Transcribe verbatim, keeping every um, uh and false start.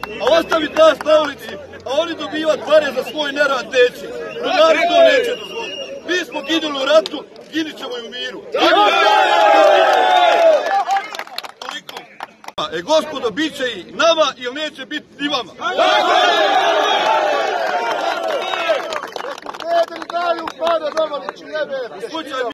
a ostaviti nas na ulici, a oni dobivati pare za svoj nerad neće. Rudari to neće dozvoliti. Mi smo ginuli u ratu, ginit ćemo i u miru. Toliko. E gospodo, bit će i nama ili neće biti ni vama. Ne daju pare, Romaniću, jebe!